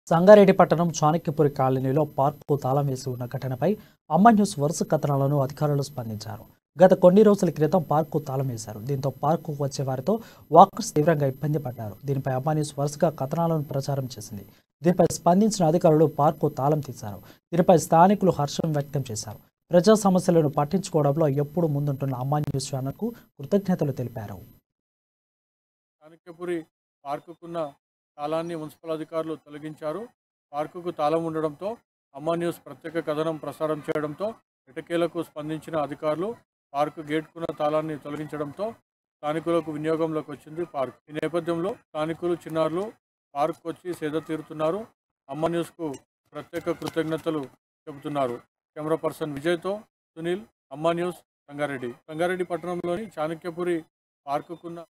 సంగారెడ్డి పట్టణం చాణక్యపురి కాలనీలో పార్కు తాళం వేసి ఉన్న ఘటనపై అమ్మ న్యూస్ వరుస కథనాలను అధికారులు స్పందించారు. గత కొన్ని రోజుల క్రితం పార్కు తాళం వేశారు. దీంతో పార్కుకు వచ్చే వారితో వాకర్స్ తీవ్రంగా ఇబ్బంది పడ్డారు. దీనిపై అమ్మ న్యూస్ వరుసగా కథనాలను ప్రచారం చేసింది. దీనిపై స్పందించిన అధికారులు పార్కు తాళం తీశారు. దీనిపై స్థానికులు హర్షం వ్యక్తం చేశారు. ప్రజా సమస్యలను పట్టించుకోవడంలో ఎప్పుడు ముందుంటున్న అమ్మ న్యూస్ ఛానల్కు కృతజ్ఞతలు తెలిపారు. చాణక్యపురి పార్కుకున్న తాళాన్ని మున్సిపల్ అధికారులు తొలగించారు. పార్కుకు తాళం ఉండడంతో అమ్మ న్యూస్ ప్రత్యేక కథనం ప్రసారం చేయడంతో ఎటకేలకు స్పందించిన అధికారులు పార్కు గేట్కున్న తాళాన్ని తొలగించడంతో స్థానికులకు వినియోగంలోకి వచ్చింది పార్క్. ఈ నేపథ్యంలో స్థానికులు చిన్నారులు పార్కు వచ్చి సేద తీరుతున్నారు. అమ్మ న్యూస్కు ప్రత్యేక కృతజ్ఞతలు చెబుతున్నారు. కెమెరా పర్సన్ విజయ్తో సునీల్, అమ్మ న్యూస్, సంగారెడ్డి పట్టణంలోని చాణక్యపురి పార్కుకున్న